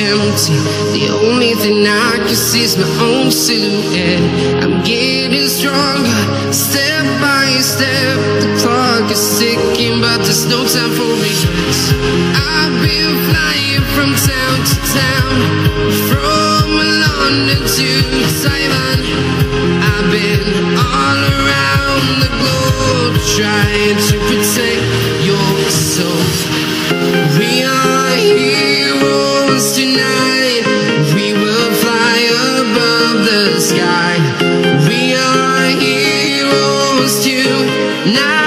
empty. The only thing I can see is my own silhouette. I'm getting stronger, step by step. The clock is ticking, but there's no time for regrets. I've been flying from town to town, from London to Taiwan. I've been all around the globe, trying to protect your soul. We are heroes tonight. We will fly above the sky. We are heroes tonight.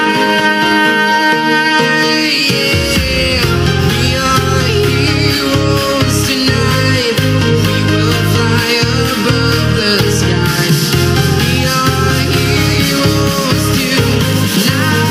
Yeah. We are heroes tonight. We will fly above the sky. We are heroes tonight.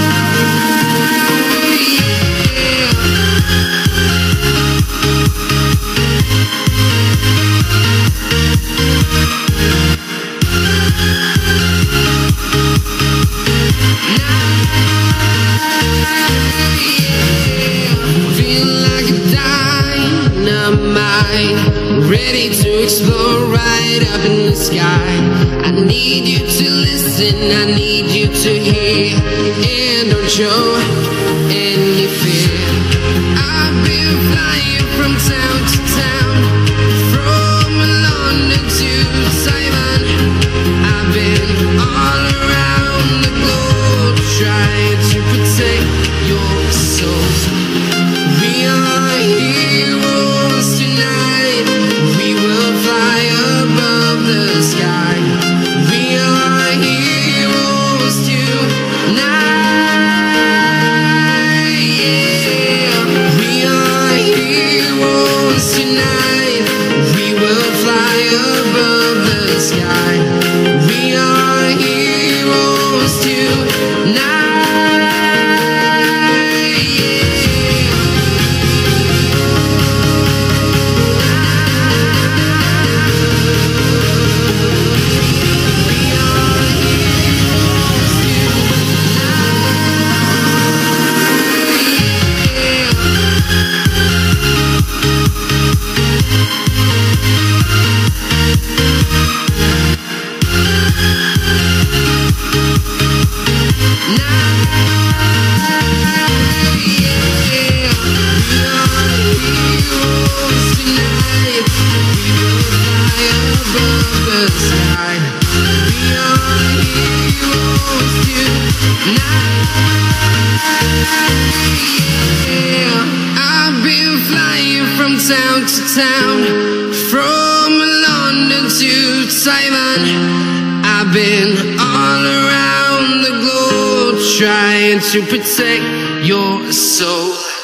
Ready to explore right up in the sky. I need you to listen, I need you to hear, and don't show any fear. I've been flying from town to town, from London to Taiwan. I've been all around the globe, trying to protect your soul. We are heroes tonight. We will fly above the sky. We are heroes tonight. Yeah. We are heroes tonight. We will fly above the sky. We are heroes tonight. I've been flying from town to town, from London to Taiwan. I've been all around the globe, trying to protect your soul.